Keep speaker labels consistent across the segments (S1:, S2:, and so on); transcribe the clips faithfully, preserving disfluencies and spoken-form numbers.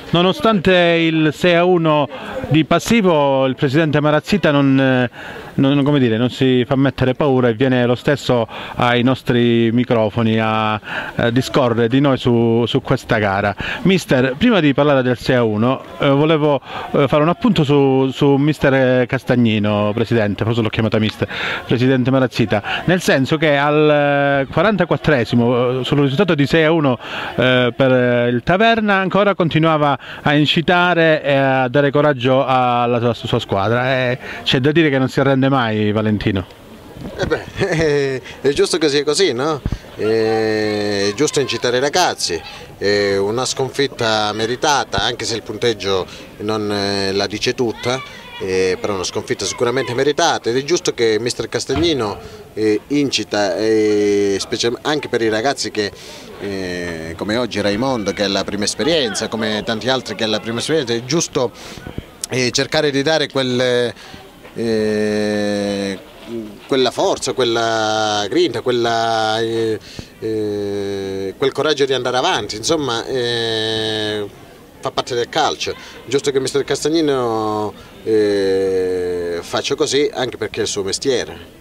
S1: Nonostante il sei a uno di passivo, il presidente Marazzita non, non, come dire, non si fa mettere paura e viene lo stesso ai nostri microfoni a, a discorrere di noi su, su questa gara. Mister, prima di parlare del sei a uno, eh, volevo eh, fare un appunto su, su mister Castagnino, presidente, forse l'ho chiamata mister, presidente Marazzita, nel senso che al quarantaquattresimo, sul risultato di sei a uno eh, per il Taverna, ancora continuava a incitare e a dare coraggio alla sua, sua squadra. C'è da dire che non si arrende mai Valentino.
S2: Eh beh, è, è giusto che sia così, no? È giusto incitare i ragazzi, è una sconfitta meritata, anche se il punteggio non eh, la dice tutta, eh, però una sconfitta sicuramente meritata, ed è giusto che mister Castagnino eh, incita, eh, anche per i ragazzi che eh, come oggi Raimondo che è la prima esperienza, come tanti altri che è la prima esperienza, è giusto eh, cercare di dare quel, eh, quella forza, quella grinta, quella, eh, eh, quel coraggio di andare avanti, insomma eh, fa parte del calcio. Giusto che mister Castagnino eh, faccia così, anche perché è il suo mestiere.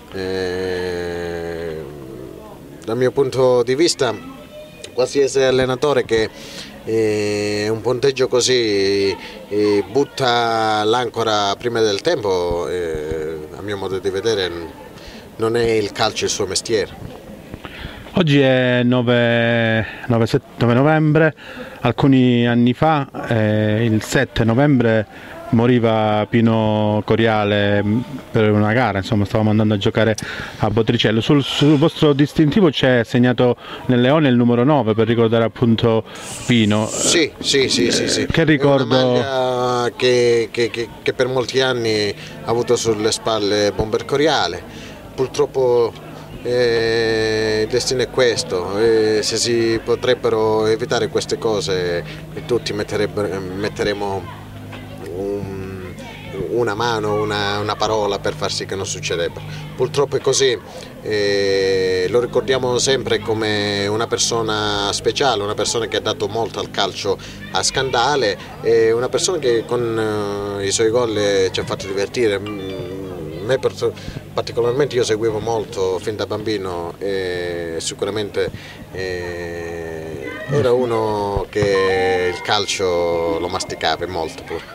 S2: Eh, dal mio punto di vista, qualsiasi allenatore che eh, un punteggio così eh, butta l'ancora prima del tempo, eh, a mio modo di vedere non è il calcio il suo mestiere.
S1: Oggi è nove novembre, alcuni anni fa, eh, il sette novembre, moriva Pino Coriale per una gara, insomma stavamo andando a giocare a Botricello. Sul, sul vostro distintivo c'è segnato nel leone il numero nove per ricordare appunto Pino.
S2: Sì, sì, sì, sì, sì.
S1: Che ricordo?
S2: È una maglia che, che, che, che per molti anni ha avuto sulle spalle Bomber Coriale. Purtroppo eh, il destino è questo, eh, se si potrebbero evitare queste cose tutti metteremo un, una mano, una, una parola per far sì che non succedebbe. Purtroppo è così, eh, lo ricordiamo sempre come una persona speciale, una persona che ha dato molto al calcio a Scandale, eh, una persona che con eh, i suoi gol ci ha fatto divertire. Me particolarmente io seguivo molto fin da bambino e sicuramente eh, era uno che il calcio lo masticava molto pure.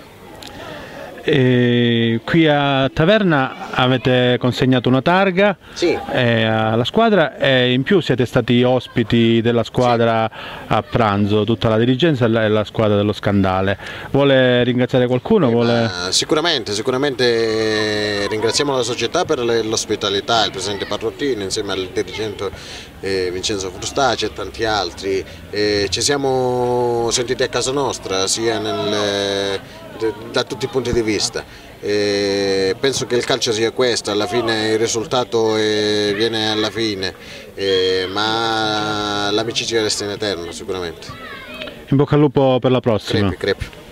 S1: E qui a Taverna avete consegnato una targa
S2: sì.
S1: eh, alla squadra e in più siete stati ospiti della squadra sì. a pranzo, tutta la dirigenza e la squadra dello Scandale. Vuole ringraziare qualcuno?
S2: Eh,
S1: Vuole...
S2: Sicuramente, sicuramente ringraziamo la società per l'ospitalità, il presidente Parrottini insieme al dirigente eh, Vincenzo Frustaci e tanti altri. Eh, ci siamo sentiti a casa nostra sia nel da tutti i punti di vista. E penso che il calcio sia questo, alla fine il risultato è, viene alla fine, e, ma l'amicizia resta in eterno sicuramente.
S1: In bocca al lupo per la prossima.
S2: Crepi, crepi.